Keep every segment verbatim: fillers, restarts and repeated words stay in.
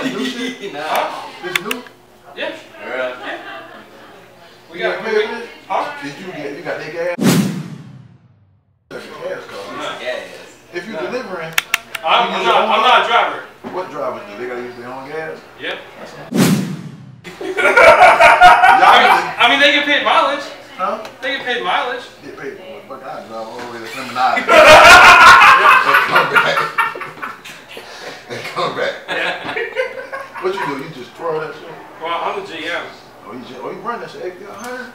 new shit? Nah. Huh? This new? Yeah. Yeah. Yeah. We You got got paid for this? Huh? Did you get, you got that gas? That's your gas card. No. Gas. If you're No. delivering, I'm, you I'm use not. your own I'm not a driver. what drivers do? They gotta use their own gas? Yep. Y'all I mean, really- I mean, they get paid mileage. huh? They get paid mileage. Get paid for it. Fuck, I drive all the way to Lemonade. And come back. And come back. What you do? You just throw that shit? Well, I'm the G M. Oh, you just, oh, you run that shit? Hey, you got hired?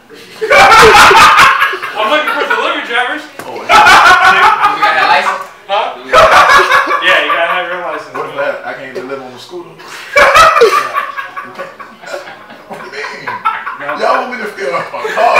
I'm looking for delivery drivers. Oh, yeah. You got that license? Huh? You got that Yeah, you gotta have your own license. What if that, I can't deliver on the scooter? You can't. What do you mean? Y'all want me to fill up my car?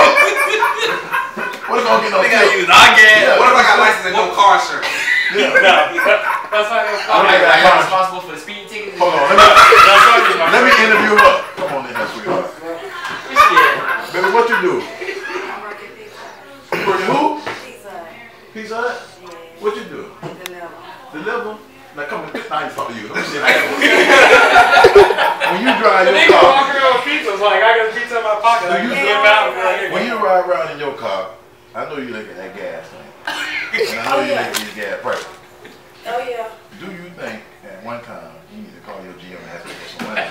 What if I don't get no They gotta tip? use our gas. Yeah. What if I got license and no car insurance? Yeah. No, that, that's not gonna I'm fly. like, got are you cars. responsible for the speeding tickets? Hold on, let me, That's not gonna let me interview her. Come on in here, sweetheart. Yeah. Baby, what you do? I'm working pizza. You working who? Pizza. Pizza Hut? Yeah. What you do? Deliver. Deliver? Now come and now you fuck you. Let me see how that works. When you drive And your then you walk car, around with pizza. It's like I got a pizza in my pocket. I Do can you- flip out. and be like, when you ride around in your car, I know you look at that gas thing. And I know Oh, you yeah. look at these gas prices. Oh yeah. Do you think at one time you need to call your G M and ask them for some money?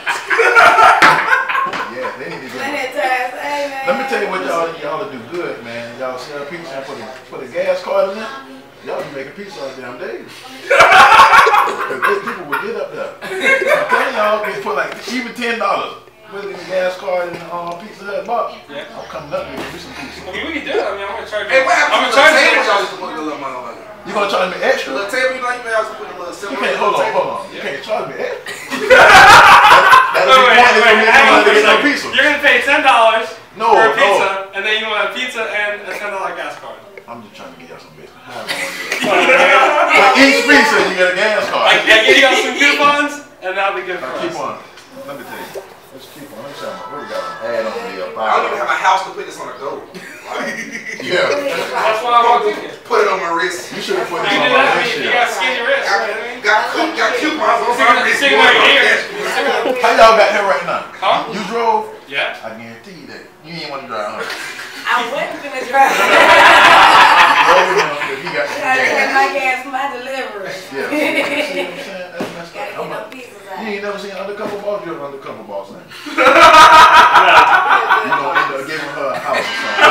Yeah, they need to get Plenty of times, hey man. Let me tell you what y'all y'all do good, man. Y'all sell pizza and put a put a gas card in it. Y'all be making pizza all damn day. Cause these people would get up there. I'm telling y'all, they put like even ten dollars. Put it in the gas card and um, Pizza Hut box. Yeah. I'm coming up and give you some pizza. I mean, we can do it. I mean, I'm gonna charge you. Hey, what I'm happened gonna to the charge table you. y'all used to put a little money on? You gonna charge me extra? The little table, you know, you y'all used to put a little You silver can't on hold the on, table. hold on. You Yeah. can't charge me extra. Wait, That'll be wait, pointless wait, for me hang on to for a get no second. pizza. You're gonna pay ten dollars No, for a no. pizza, and then you want a pizza and a ten dollar gas card. I'm just trying to get y'all some business. How am I gonna do it? For each pizza, you get a gas card. I, I give y'all some coupons, and that'll be good for Now, us. keep on. Let me tell you. Let's keep on. Let me show you. What we got on? Add on the uh, I don't even have five. a house to put this on a go. Yeah. That's why I walked in here. Put it on my wrist. You should have put You this do on that, my I mean, you shit. got skinny wrists, Got, right? I mean? got, coup- got coupons on my wrist. Sitting right here. How y'all got here right now? Huh? You drove? Yeah. I guarantee you that. You ain't want to drive, huh? I wasn't gonna drive. You drove him if he got some I got gas. my gas for my delivery. Yeah. See what I'm saying? That's messed Gotta up. I'm get no not- pizzas You out. ain't never seen Undercover Boss? You're Undercover Boss, man. You Yeah. gonna end up giving her a house or something.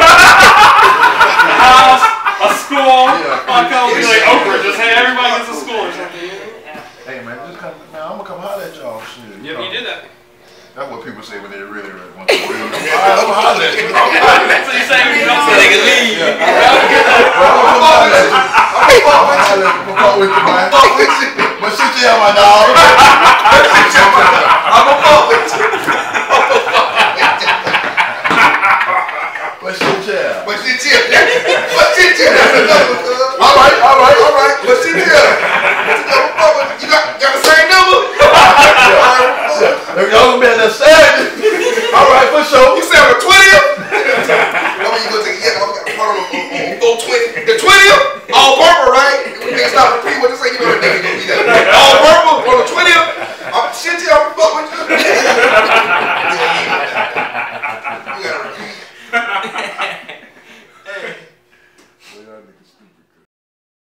A house, a school. Yeah. I'll come be like Oprah, just hey, everybody gets a school or something. Hey, man, just come. Man, I'm gonna come holler at y'all. Shit. Yeah, but you did that. That's what people say when they really, really want to real. All right, I'm gonna holler at you. So you say you don't So they can leave. Yeah. Well, I'm gonna come holler at you. I'm gonna holler at you. I'm gonna fuck with you, man. But shit, you have my dog.